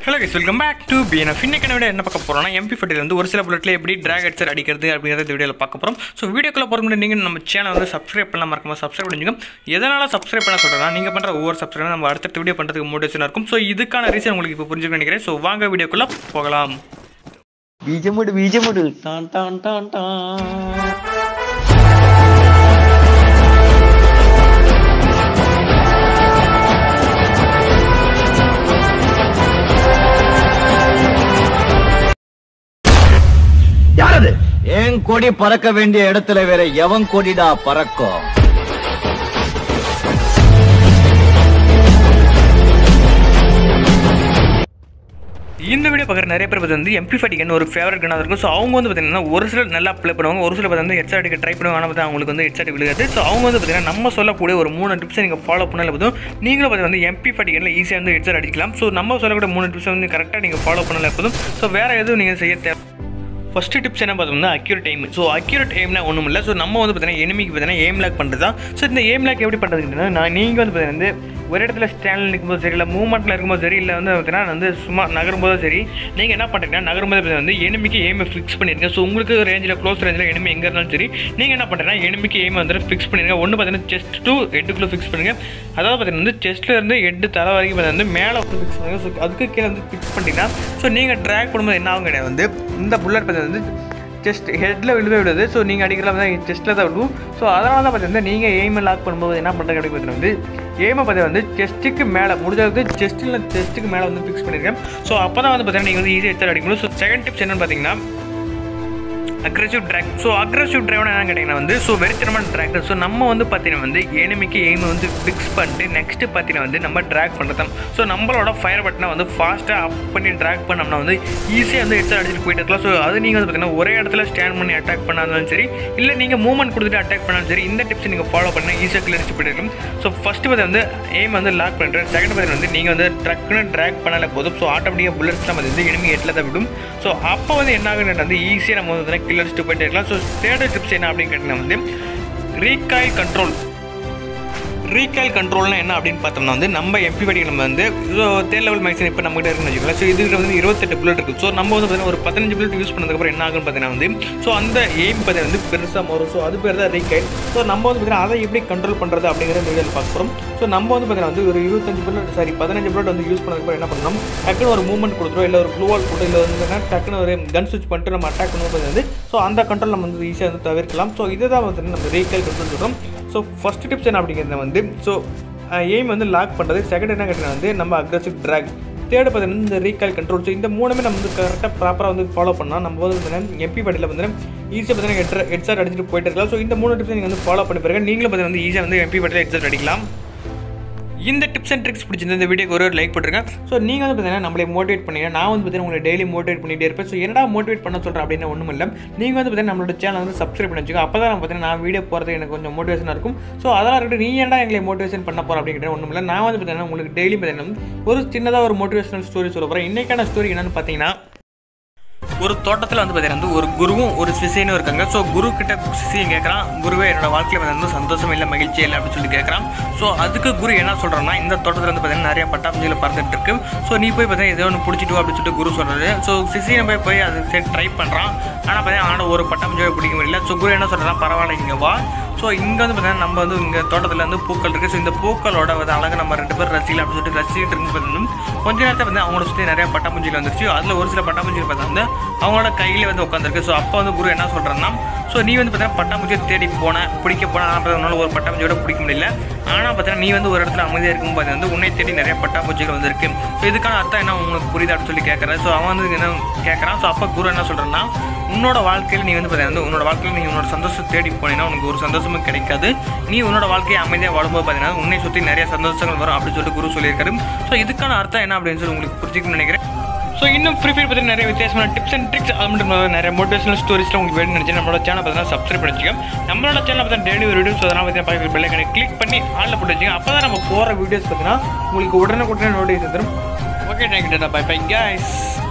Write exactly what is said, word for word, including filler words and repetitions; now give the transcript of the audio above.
Hello guys, welcome back to B N F. இன்னைக்கு நம்ம என்ன பார்க்க போறோம்னா M P forty ல இருந்து ஒரு சில புல்லட்ல எப்படி டிராக் ஹெட்செட் அடிக்கிறது அப்படிங்கறத இந்த வீடியோல பார்க்க போறோம். சோ வீடியோக்குள்ள போறதுக்கு முன்னாடி நீங்க நம்ம சேனலை வந்து Subscribe பண்ணாம மறக்காம Subscribe பண்ணிடுங்க. எதனால Subscribe பண்ண சொல்றேன்னா நீங்க பண்ற ஒவ்வொரு Subscribe நம்ம அடுத்த வீடியோ பண்றதுக்கு மோட்டிவேஷனா இருக்கும். சோ இதுக்கான ரீசன் உங்களுக்கு இப்போ புரிஞ்சுக்க நினைக்கிறேன். சோ வாங்க வீடியோக்குள்ள போகலாம். பீஜமுடு பீஜமுடு டான் டான் டான் டான். யாரது ஏன் கொடி பறக்க வேண்டிய இடத்துல வேற எவன் கொடிடா பறக்கும்? இந்த வீடியோ பார்க்குற நிறைய பேர் வந்து M P forty ஒரு ஃபேவரட் கன்னாக இருக்கும். ஸோ அவங்க வந்து பார்த்தீங்கன்னா ஒரு சிலர் நல்லா ப்ளே பண்ணுவாங்க, ஒரு சில வந்து ஹெட்செட் அடிக்க ட்ரை பண்ணுவாங்க. ஆனால் பார்த்தா அவங்களுக்கு வந்து ஹெட்செட் விழுகாது. ஸோ அவங்க வந்து பார்த்தீங்கன்னா நம்ம சொல்லக்கூடிய ஒரு மூணு டிப்ஸை நீங்கள் ஃபாலோ பண்ணல போதும் நீங்களும் பார்த்து வந்து M P forty ஈஸியாக வந்து ஹெட்செட் அடிக்கலாம். ஸோ நம்ம சொல்லக்கூடிய மூணு டிப்ஸை வந்து கரெக்டாக நீங்கள் ஃபாலோ பண்ணல போதும். ஸோ வேறு எதுவும் நீங்கள் செய்ய தேவை. ஃபஸ்ட்டு டிப்ஸ் என்ன பார்த்தோம்னா அக்யூரேட் எய்ம். ஸோ அக்யூரேட் எய்ம்னா ஒன்றும் இல்லை. ஸோ நம்ம வந்து பார்த்தீங்கன்னா எனிமிக்கு பார்த்தீங்கன்னா எய்ம் லாக் பண்ணுறது தான். ஸோ இந்த எய்ம் லாக் எப்படி பண்ணுறதுன்னா நான் நீங்கள் வந்து பார்த்தீங்கன்னா ஒரு இடத்துல ஸ்டாண்டில் நிற்கும்போது சரி, இல்லை மூவ்மெண்ட்டில் இருக்கும்போது சரி, இல்லை வந்து பார்த்தீங்கன்னா வந்து சும்மா நகரும்போதும் சரி, நீங்கள் என்ன பண்ணுறீங்கன்னா நகரும்போது வந்து எனிமிக்கு எய்மை ஃபிக்ஸ் பண்ணிருங்க. ஸோ உங்களுக்கு ரேஞ்சில் க்ளோஸ் ரேஞ்சில் எனிமி எங்கே இருந்தாலும் சரி, நீங்கள் என்ன பண்ணுறீங்கன்னா எனிமிக்கு எய்மை வந்து ஃபிக்ஸ் பண்ணிருங்க. ஒன்று பார்த்தீங்கன்னா செஸ்ட் டூ ஹெட்டுக்குள்ளே ஃபிக்ஸ் பண்ணுங்க. அதாவது பார்த்தீங்கன்னா வந்து செஸ்ட்டில் இருந்து ஹெட்டு தலை வரைக்கும் வந்து மேலே வந்து ஃபிக்ஸ் பண்ணுங்க. ஸோ அதுக்கு கீழே வந்து ஃபிக்ஸ் பண்ணிட்டீங்கன்னா ஸோ நீங்கள் ட்ராக் பண்ணும்போது என்ன ஆகும் கிடையாது, வந்து இந்த புல்லட் பார்த்து வந்து செஸ்ட் ஹெட்டில் விழுவே விடுது. ஸோ நீங்கள் அடிக்கலாம் தான் செஸ்ட்டில் தான் விடுவோம். ஸோ அதனால தான் பார்த்தீங்கன்னா நீங்கள் எய்மை லாக் பண்ணும்போது என்ன பண்ணுறது அப்படி பார்த்தீங்கன்னா வந்து எய்மை பார்த்தீங்கன்னா வந்து செஸ்ட்டுக்கு மேலே முடிஞ்சளவுக்கு செஸ்ட்டில் செஸ்ட்டுக்கு மேலே வந்து ஃபிக்ஸ் பண்ணியிருக்கேன். ஸோ அப்போ தான் வந்து பார்த்தீங்கன்னா நீங்கள் வந்து ஈஸியாக ஹெட்செட் அடிக்கணும். ஸோ செகண்ட் டிப்ஸ் என்னென்னு பார்த்தீங்கன்னா அக்ரெசிவ் ட்ராக். ஸோ அக்ரெசிவ் ட்ரைவ்னா என்ன கேட்டிங்கன்னா வந்து ஸோ வெறித்தனமான ட்ராக். ஸோ நம்ம வந்து பார்த்தீங்கன்னா வந்து எனிமிக்கு எய்மை வந்து ஃபிக்ஸ் பண்ணிட்டு நெக்ஸ்ட்டு பார்த்தீங்கன்னா வந்து நம்ம ட்ராக் பண்ணுறது தான். ஸோ நம்மளோட ஃபயர் பட்டனை வந்து ஃபாஸ்ட்டாக அப் பண்ணி ட்ராக் பண்ணோம்னா வந்து ஈஸியாக வந்து ஹெட்செட் அடிச்சுட்டு போயிட்டு இருக்கலாம். ஸோ அது நீங்கள் வந்து பார்த்தீங்கன்னா ஒரே இடத்துல ஸ்டாண்ட் பண்ணி அட்டாக் பண்ணாலும் சரி, இல்லை நீங்கள் மூவ்மெண்ட் கொடுத்துட்டு அட்டாக் பண்ணாலும் சரி, இந்த டிப்ஸ் நீங்கள் ஃபாலோ பண்ணால் ஈஸியாக கிளியர் அடிச்சு போயிட்டு இருக்கும். ஸோ ஃபஸ்ட்டு பார்த்து வந்து எய்ம் வந்து லாக் பண்ணுறேன். செகண்ட் பார்த்தீங்கன்னா வந்து நீங்கள் வந்து ட்ரக்குன்னு ட்ராக் பண்ணாலே போதும். ஸோ ஆட்டோமேட்டிக்காக புல்லட்ஸ் நம்ம வந்து எனிமி ஹெட்டில் தான் விடும். ஸோ அப்போ வந்து என்ன ஆகுதுன்னா வந்து ஈஸியாக நம்ம வந்து கிளியர் அடிச்சுட்டு போயிட்டு இருக்கலாம். ஸோ தேர்ட் டிப்ஸ் என்ன அப்படின்னு கேட்டிங்கன்னா வந்து ரீகாயில் கண்ட்ரோல். ரீகாயில் கண்ட்ரோல்னா என்ன அப்படின்னு பார்த்தோம்னா வந்து நம்ம M P forty நம்ம வந்து தேர்ட் லெவல் மேக்ஸிமம் இப்போ நம்மகிட்ட இருக்குன்னு வச்சுக்கலாம். ஸோ இதுக்கு வந்து இருபத்தெட்டு புல்லட் இருக்குது. ஸோ நம்ம வந்து பார்த்தீங்கன்னா ஒரு பதினஞ்சு புல்லட் யூஸ் பண்ணதுக்கப்புறம் என்ன ஆகுன்னு பார்த்தீங்கன்னா வந்து ஸோ அந்த எய்ம் பார்த்தீங்கன்னா வந்து பெருசாக மாறும். ஸோ அது பேர் தான் ரீகாயில். ஸோ நம்ம வந்து பார்த்தீங்கன்னா அதை எப்படி கண்ட்ரோல் பண்ணுறது அப்படிங்கிற வீடியோவில் பார்க்க போகிறோம். ஸோ நம்ம வந்து பார்த்தீங்கன்னா வந்து ஒரு இருபத்தஞ்சு புல்லட் சாரி பதினஞ்சு புல்லட் வந்து யூஸ் பண்ணதுக்கப்புறம் என்ன பண்ணணும், டக்குன்னு ஒரு மூவ்மெண்ட் கொடுத்துரும், இல்லை ஒரு க்ளூவால் போட்டு, இல்லை வந்து டக்குன்னு ஒரு கன் ஸ்விட்ச் பண்ணிட்டு நம்ம அட்டாக் பண்ணும்போது வந்து ஸோ அந்த கண்ட்ரோல் நம்ம வந்து ஈஸியாக வந்து தவிர்க்கலாம். ஸோ இதை தான் வந்து நம்ம ரீகாயில் கண்ட்ரோல் சொல்கிறோம். ஸோ ஃபஸ்ட் டிப்ஸ் என்ன அப்படிங்கிறது வந்து ஸோ எய்ம் வந்து லாக் பண்ணுறது. செகண்ட் என்ன கேட்டிங்கன்னா வந்து நம்ம அக்ரெசிவ் ட்ராக். தேர்டு பார்த்தீங்கன்னா இந்த ரீகாயில் கண்ட்ரோல். ஸோ இந்த மூணுமே நம்ம வந்து கரெக்டாக ப்ராப்பராக வந்து ஃபாலோ பண்ணால் நம்ம வந்து பார்த்தீங்கன்னா M P forty வந்து ஈஸியாக பார்த்தீங்கன்னா ஹெட் ஹெட்செட் அடிச்சுட்டு போயிட்டு இருக்கலாம். ஸோ இந்த மூணு டிப்ஸ் நீங்கள் வந்து ஃபாலோ பண்ணி பாருங்க, நீங்களும் பார்த்தீங்கன்னா வந்து ஈஸியாக வந்து M P forty ஹெட்செட் அடிக்கலாம். இந்த டிப்ஸ் அண்ட் ட்ரிக்ஸ் பிடிச்சிருந்த இந்த வீடியோக்கு ஒரு லைக் போட்டுருங்க. ஸோ நீங்கள் வந்து பார்த்தீங்கன்னா நம்மளை மோட்டிவேட் பண்ணீங்க, நான் வந்து பார்த்தீங்கன்னா உங்களை டெய்லி மோட்டிவேட் பண்ணிகிட்டே இருப்பேன். ஸோ என்னடா மோட்டிவேட் பண்ண சொல்கிறேன் அப்படின்னு ஒன்றும் இல்லை, நீங்கள் வந்து பார்த்தீங்கன்னா நம்மளோட சேனல் வந்து சப்ஸ்கிரைப் பண்ணி வச்சுக்கோங்க. அப்போ தான் நான் பார்த்தீங்கன்னா நான் வீடியோ போகிறது எனக்கு கொஞ்சம் மோட்டிவேஷனாக இருக்கும். ஸோ அதெல்லாம் இருக்கட்டும், நீ ஏன்டா எங்களை மோட்டிவேஷன் பண்ண போகிற அப்படிங்கிற ஒன்றும் இல்லை. நான் வந்து பார்த்தீங்கன்னா உங்களுக்கு டெய்லி பார்த்தீங்கன்னா ஒரு சின்னதாக ஒரு மோட்டிவேஷனல் ஸ்டோரி சொல்ல போகிறேன். இன்றைக்கான ஸ்டோரி என்னென்னு பார்த்தீங்கன்னா ஒரு தோட்டத்தில் வந்து பார்த்தீங்கன்னா ஒரு குருவும் ஒரு சிஷியனும் இருக்காங்க. ஸோ குரு கிட்ட சிஷியன் கேட்குறான், குருவே என்னோட வாழ்க்கையில் வந்து சந்தோஷம் இல்லை, மகிழ்ச்சி இல்லை அப்படின்னு சொல்லி கேட்குறான். ஸோ அதுக்கு குரு என்ன சொல்கிறான்னா, இந்த தோட்டத்தில் வந்து பார்த்தீங்கன்னா நிறைய பட்டாம்பூச்சியில் பறந்துட்டு இருக்கு. ஸோ நீ போய் பார்த்தீங்கன்னா ஏதோ ஒன்று பிடிச்சிட்டு அப்படின்னு சொல்லிட்டு குரு சொல்கிறாரு. ஸோ சிஷியன் போய் போய் அது சரி ட்ரை பண்ணுறான். ஆனால் பார்த்தீங்கன்னா அவனோட ஒரு பட்டாம்பூச்சியை பிடிக்க முடியல. ஸோ குரு என்ன சொல்கிறான், பரவாயில்ல இங்கே வா. ஸோ இங்கே வந்து பார்த்தீங்கன்னா நம்ம வந்து இங்கே தோட்டத்தில் வந்து பூக்கள் இருக்குது. ஸோ இந்த பூக்களோட வந்து அழகாக நம்ம ரெண்டு பேரும் ரசிக்கலாம் அப்படின்னு சொல்லிட்டு ரசிக்கிட்டு இருந்து பார்த்தீங்கன்னா கொஞ்ச நேரத்தில் வந்து அவங்களோட சுற்றி நிறைய பட்டாம்பூச்சியில் வந்துருச்சு. அதில் ஒரு சில பட்டாம்பூச்சியில் பார்த்தா வந்து அவங்களோட கையில் வந்து உட்காந்துருக்கு. ஸோ அப்போ வந்து குரு என்ன சொல்கிறேன்னா, ஸோ நீ வந்து பார்த்தீங்கன்னா பட்டாம்பூச்சியை தேடி போனேன், பிடிக்க போனேன். ஆனால் பார்த்தீங்கன்னா ஒரு பட்டாம்பூச்சியோட பிடிக்க முடியல. ஆனால் பார்த்தீங்கன்னா நீ வந்து ஒரு இடத்துல அமைதியாக இருக்கும் பார்த்தீங்கன்னா வந்து உன்னை தேடி நிறைய பட்டாம்பூச்சிகள் வந்துருக்கு. ஸோ இதுக்கான அர்த்தம் என்ன உங்களுக்கு புரியுது அப்படின்னு சொல்லி கேட்குறேன். ஸோ அவன் வந்து என்ன கேட்குறான், ஸோ அப்போ குரு என்ன சொல்கிறேன்னா, உன்னோட வாழ்க்கையில் நீ வந்து பார்த்தீங்கன்னா உன்னோட வாழ்க்கையில் நீ உன்னோட சந்தோஷத்தை தேடி போனீங்கன்னா உனக்கு ஒரு சந்தோஷமும் கிடைக்காது. நீ உன்னோட வாழ்க்கையை அமைதியாக வாழும்போது பார்த்தீங்கன்னா உன்னை சுற்றி நிறைய சந்தோஷங்கள் வரும் அப்படின்னு சொல்லிட்டு குரு சொல்லியிருக்காரு. ஸோ இதுக்கான அர்த்தம் என்ன அப்படின்னு சொல்லி உங்களுக்கு புரிஞ்சுக்கணும்னு நினைக்கிறேன். ஸோ இன்னும் ஃப்ரீ ஃபயர் பற்றி நிறைய வித்தியாசமான டிப்ஸ் அண்ட் ட்ரிக்ஸ், அது மட்டும் நிறைய மோட்டிவேஷனல் ஸ்டோரிஸ்லாம் உங்களுக்கு வேணும்னு நினச்சி நம்மளோட சேனல் பார்த்தீங்கன்னா சப்ஸ்கிரைப் பண்ணி வச்சுக்கோங்க. நம்மளோட சேனல் பார்த்தீங்கன்னா டெய்லி ஒரு வீடியோஸ் அதெல்லாம் பார்த்தீங்கன்னா பக்கத்தில் பெல் ஐகானை கிளிக் பண்ணி ஆளில் போட்டு வச்சுக்கோங்க. அப்போ தான் நம்ம போகிற வீடியோஸ் பார்த்தீங்கன்னா உங்களுக்கு உடனே உடனே நோட்டிஃபிகேஷன் தரும். Okay, thank you, bye bye guys.